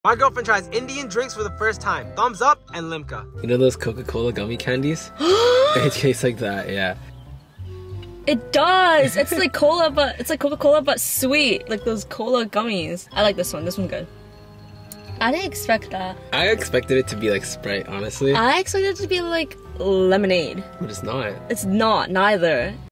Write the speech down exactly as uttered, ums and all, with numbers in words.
My girlfriend tries Indian drinks for the first time. Thumbs up and Limca. You know those Coca-Cola gummy candies? It tastes like that, yeah. It does! It's like cola, but it's like Coca-Cola, but sweet. Like those cola gummies. I like this one. This one's good. I didn't expect that. I expected it to be like Sprite, honestly. I expected it to be like lemonade. But it's not. It's not, neither.